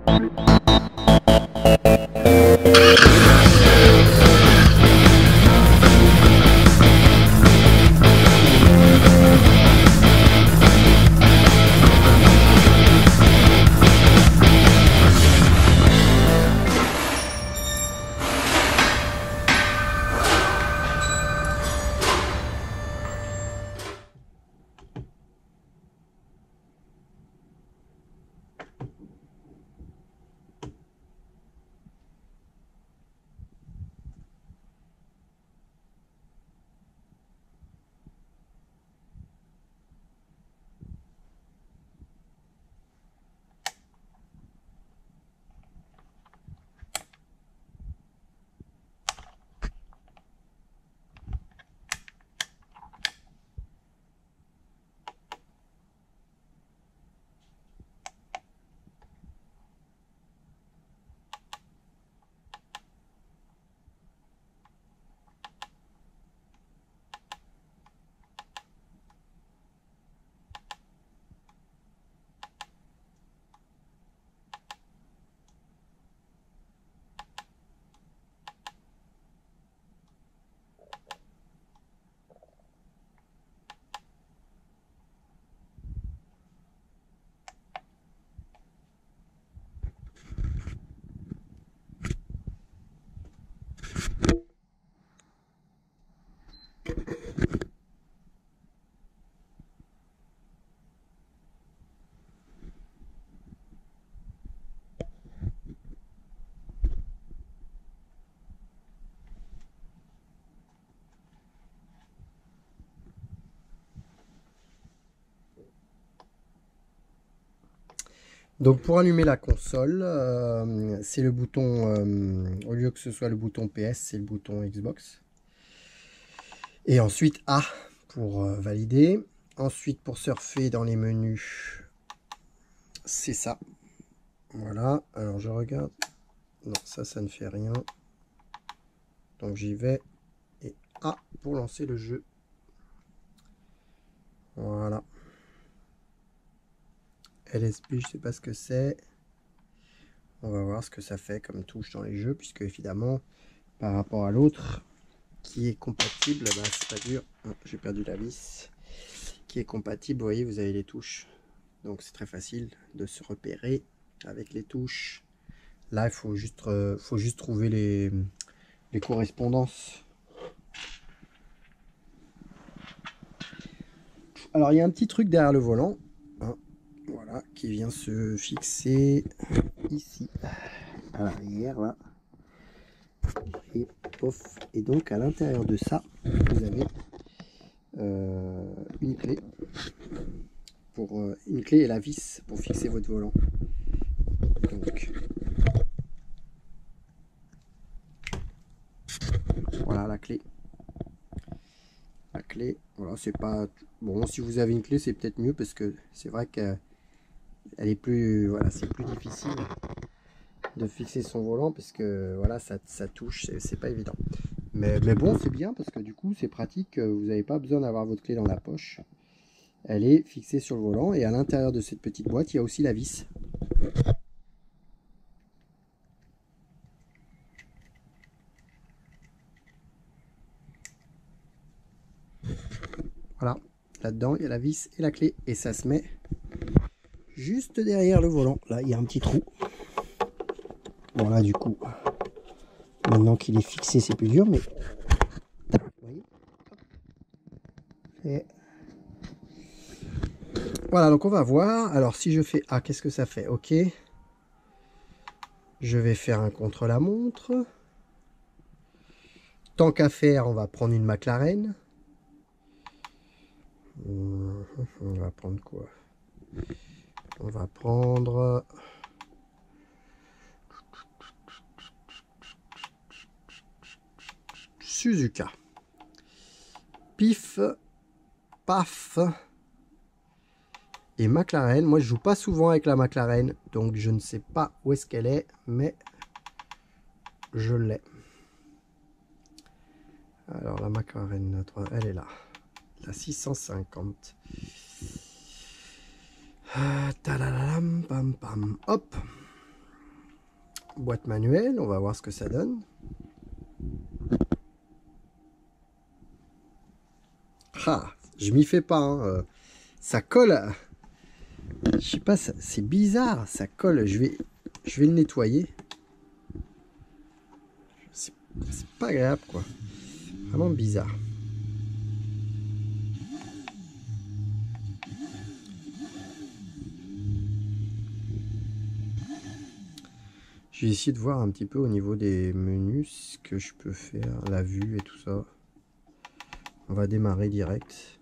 Donc pour allumer la console, c'est le bouton, au lieu que ce soit le bouton PS, c'est le bouton Xbox. Et ensuite A pour valider. Ensuite pour surfer dans les menus, c'est ça. Voilà, alors je regarde. Non, ça ne fait rien. Donc j'y vais. Et A pour lancer le jeu. Voilà. LSB, je sais pas ce que c'est. On va voir ce que ça fait comme touche dans les jeux, puisque évidemment, par rapport à l'autre, qui est compatible, bah, c'est pas dur. Oh, j'ai perdu la vis. Qui est compatible, vous voyez, vous avez les touches. Donc c'est très facile de se repérer avec les touches. Là, il faut juste trouver les correspondances. Alors, il y a un petit truc derrière le volant. Hein, voilà, qui vient se fixer ici. À l'arrière, là. Et, pof. Et donc, à l'intérieur de ça, vous avez une clé. Une clé et la vis pour fixer votre volant. Donc, voilà la clé. La clé, voilà, c'est pas bon. Si vous avez une clé, c'est peut-être mieux parce que c'est vrai qu'elle est plus, voilà, c'est plus difficile de fixer son volant parce que voilà, ça touche, c'est pas évident. Mais bon, c'est bien parce que du coup, c'est pratique. Vous n'avez pas besoin d'avoir votre clé dans la poche. Elle est fixée sur le volant et à l'intérieur de cette petite boîte, il y a aussi la vis. Voilà, là-dedans, il y a la vis et la clé et ça se met juste derrière le volant. Là, il y a un petit trou. Bon, là, du coup, maintenant qu'il est fixé, c'est plus dur, mais vous voyez. Et voilà, donc on va voir. Alors, si je fais A, qu'est-ce que ça fait? Ok. Je vais faire un contre-la-montre. Tant qu'à faire, on va prendre une McLaren. On va prendre quoi? On va prendre... Suzuka. Pif, paf. Et McLaren, moi je joue pas souvent avec la McLaren, donc je ne sais pas où est-ce qu'elle est, mais je l'ai. Alors la McLaren, elle est là. La 650. Tadadam, pam, pam, hop. Boîte manuelle, on va voir ce que ça donne. Ah, je m'y fais pas, hein. Ça colle. Je sais pas, c'est bizarre, ça colle. Je vais le nettoyer. C'est pas agréable, quoi. Vraiment bizarre. Je vais essayer de voir un petit peu au niveau des menus ce que je peux faire, la vue et tout ça. On va démarrer direct.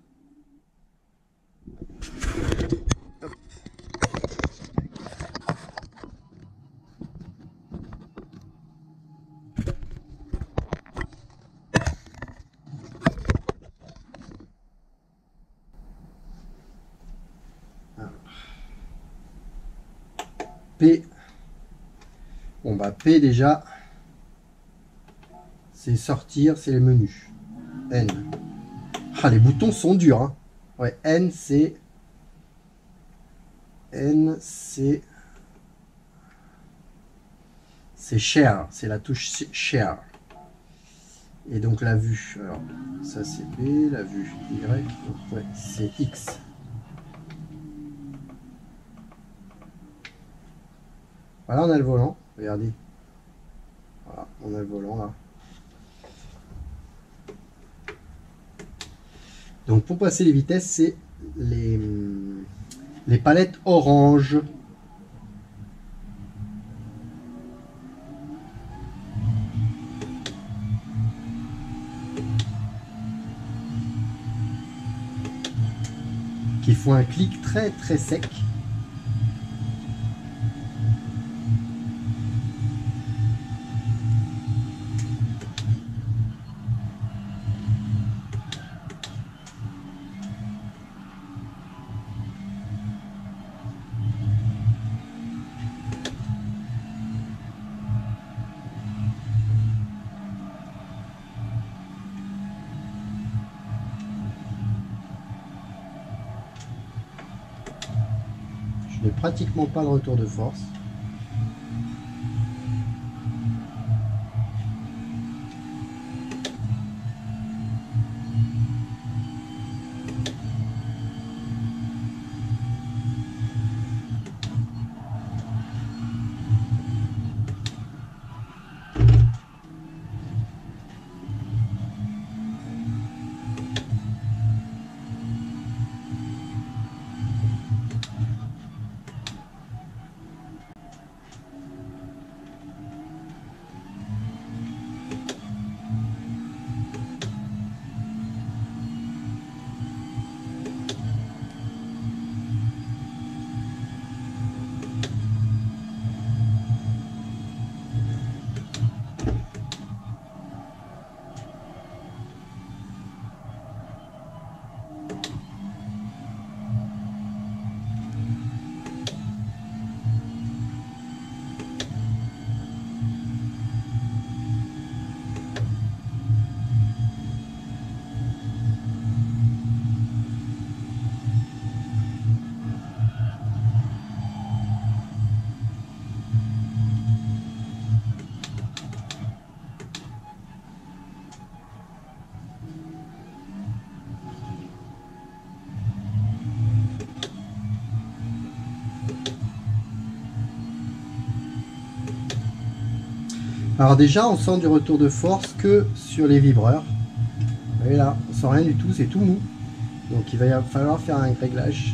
P. Bon bah P déjà, c'est sortir, c'est les menus. N. Ah, les boutons sont durs, hein. Ouais, N c'est share, c'est la touche share. Et donc la vue, alors ça c'est B, la vue Y, ouais, c'est X. Voilà, on a le volant, regardez. Voilà, on a le volant là. Donc pour passer les vitesses, c'est les palettes orange. Qui font un clic très très sec. Je n'ai pratiquement pas de retour de force. Alors déjà, on sent du retour de force que sur les vibreurs. Vous voyez là, on sent rien du tout, c'est tout mou. Donc il va falloir faire un réglage.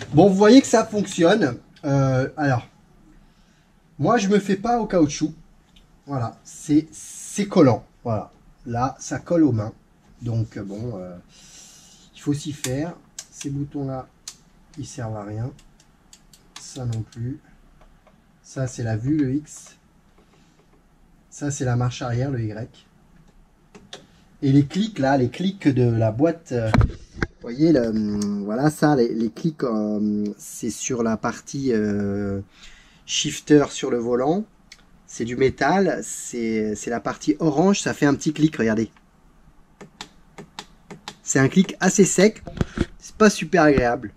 Bon, vous voyez que ça fonctionne. Alors, moi, je me fais pas au caoutchouc. Voilà, c'est collant. Voilà, là, ça colle aux mains. Donc, bon, il faut s'y faire. Ces boutons-là, ils servent à rien. Ça non plus. Ça, c'est la vue, le X. Ça, c'est la marche arrière, le Y. Et les clics, là, les clics de la boîte... vous voyez, voilà ça, les clics, c'est sur la partie shifter sur le volant. C'est du métal, c'est la partie orange, ça fait un petit clic, regardez. C'est un clic assez sec, c'est pas super agréable.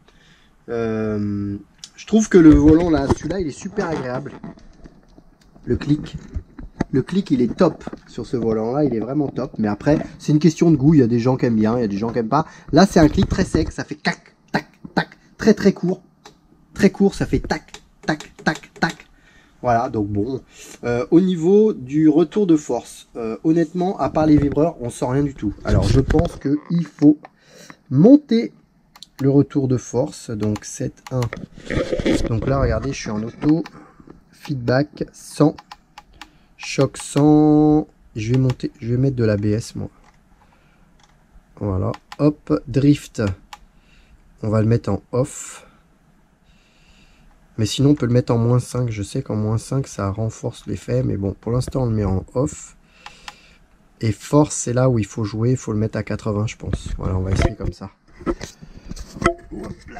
Je trouve que le volant là, celui-là, il est super agréable. Le clic, il est top sur ce volant-là, il est vraiment top. Mais après, c'est une question de goût. Il y a des gens qui aiment bien, il y a des gens qui aiment pas. Là, c'est un clic très sec, ça fait tac, tac, tac, très très court. Très court, ça fait tac, tac, tac, tac. Voilà, donc bon. Au niveau du retour de force, honnêtement, à part les vibreurs, on sent rien du tout. Alors, je pense qu'il faut monter le retour de force. Donc, 7.1. Donc là, regardez, je suis en auto. Feedback 100. Choc 100. Je vais monter, je vais mettre de l'ABS, moi. Voilà. Hop, drift. On va le mettre en off. Mais sinon, on peut le mettre en -5. Je sais qu'en -5, ça renforce l'effet. Mais bon, pour l'instant, on le met en off. Et force, c'est là où il faut jouer. Il faut le mettre à 80, je pense. Voilà, on va essayer comme ça. Hop là.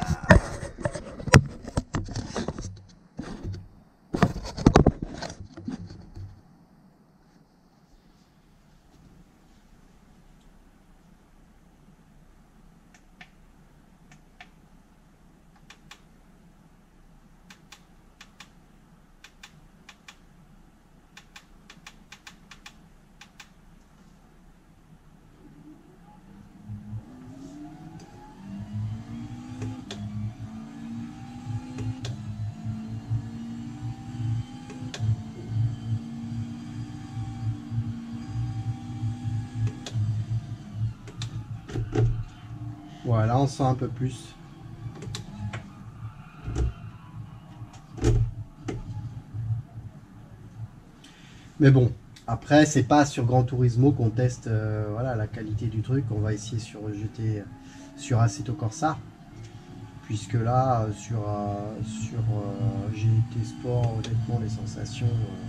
Voilà, on sent un peu plus. Mais bon, après, c'est pas sur Gran Turismo qu'on teste voilà, la qualité du truc. On va essayer sur sur Assetto Corsa. Puisque là, sur GT Sport, honnêtement, les sensations...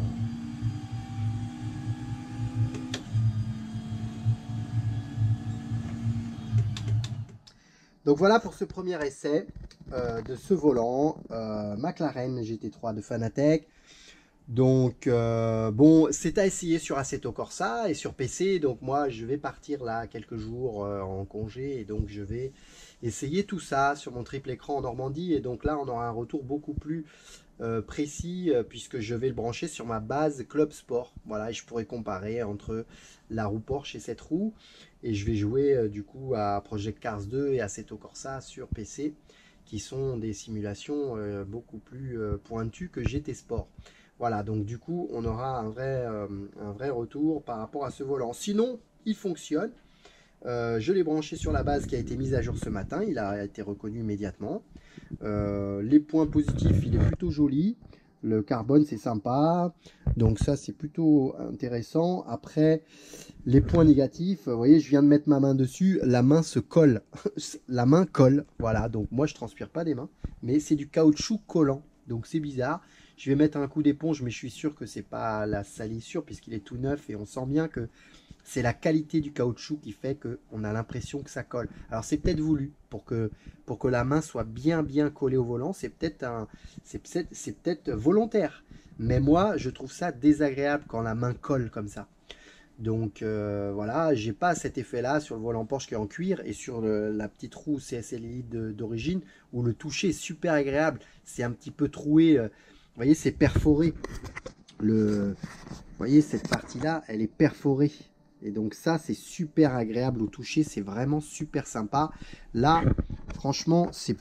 Donc voilà pour ce premier essai de ce volant McLaren GT3 de Fanatec. Donc bon, c'est à essayer sur Assetto Corsa et sur PC. Donc moi, je vais partir là quelques jours en congé et donc je vais essayer tout ça sur mon triple écran en Normandie. Et donc là, on aura un retour beaucoup plus précis puisque je vais le brancher sur ma base Club Sport. Voilà, et je pourrais comparer entre la roue Porsche et cette roue. Et je vais jouer du coup à Project Cars 2 et Assetto Corsa sur PC, qui sont des simulations beaucoup plus pointues que GT Sport. Voilà, donc du coup, on aura un vrai retour par rapport à ce volant. Sinon, il fonctionne. Je l'ai branché sur la base qui a été mise à jour ce matin. Il a été reconnu immédiatement. Les points positifs, il est plutôt joli. Le carbone, c'est sympa. Donc ça, c'est plutôt intéressant. Après, les points négatifs, vous voyez, je viens de mettre ma main dessus. La main se colle. La main colle. Voilà, donc moi, je transpire pas des mains. Mais c'est du caoutchouc collant. Donc c'est bizarre. Je vais mettre un coup d'éponge, mais je suis sûr que c'est pas la salissure puisqu'il est tout neuf et on sent bien que c'est la qualité du caoutchouc qui fait qu'on a l'impression que ça colle. Alors c'est peut-être voulu pour que la main soit bien collée au volant. C'est peut-être volontaire. Mais moi, je trouve ça désagréable quand la main colle comme ça. Donc voilà, j'ai pas cet effet-là sur le volant Porsche qui est en cuir et sur la petite roue CSL Elite d'origine où le toucher est super agréable. C'est un petit peu troué. Vous voyez, c'est perforé. Vous voyez, cette partie-là, elle est perforée. Et donc ça, c'est super agréable au toucher. C'est vraiment super sympa. Là, franchement, c'est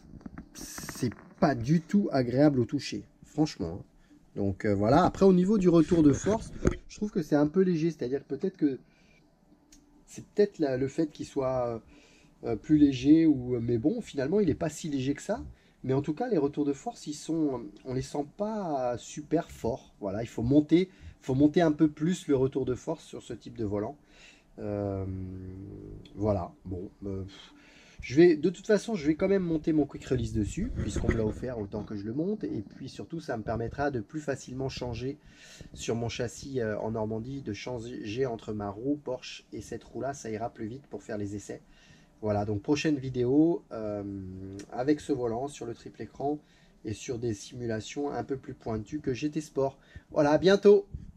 pas du tout agréable au toucher. Franchement. Donc voilà. Après, au niveau du retour de force, je trouve que c'est un peu léger. C'est-à-dire peut-être que c'est peut-être le fait qu'il soit plus léger. Mais bon, finalement, il n'est pas si léger que ça. Mais en tout cas, les retours de force, on les sent pas super forts. Voilà, faut monter un peu plus le retour de force sur ce type de volant. Euh, voilà, bon. De toute façon, je vais quand même monter mon quick release dessus, puisqu'on me l'a offert autant que je le monte. Et puis surtout, ça me permettra de plus facilement changer sur mon châssis en Normandie, de changer entre ma roue Porsche et cette roue-là. Ça ira plus vite pour faire les essais. Voilà, donc prochaine vidéo avec ce volant sur le triple écran et sur des simulations un peu plus pointues que GT Sport. Voilà, à bientôt!